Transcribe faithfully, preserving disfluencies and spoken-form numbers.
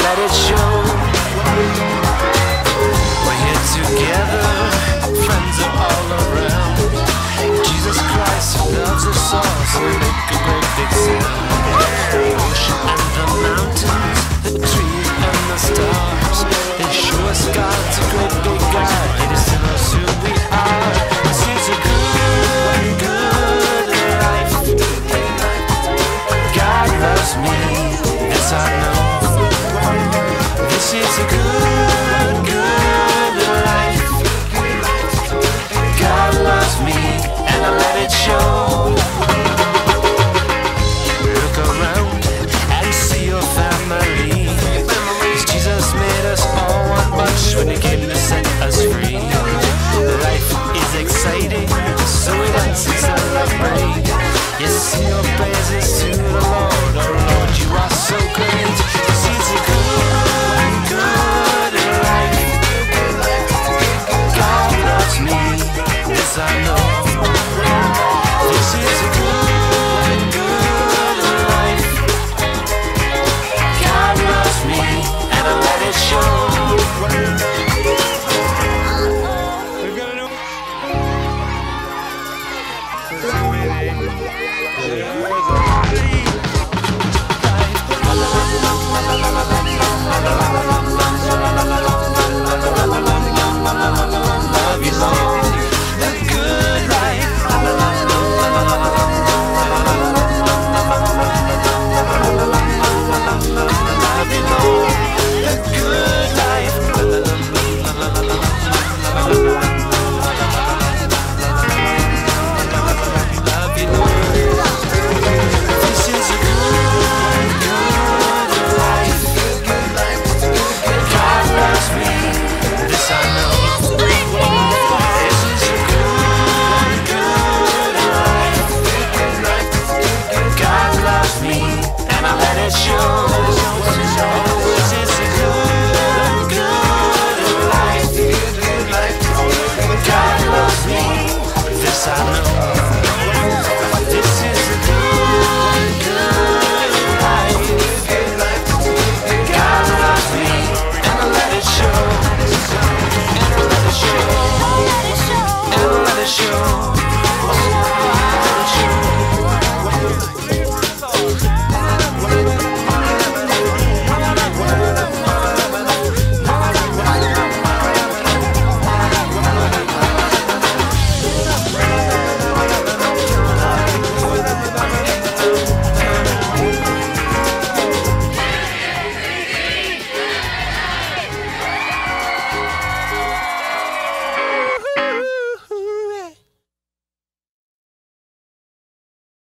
let it show. We're here together, friends are all around. Jesus Christ loves us all, so we make a great big sound. The ocean and the mountains, the trees and the stars, they show us God's a great big God. It is in us who we are. This is a good, good life. God loves me, this I know. This is a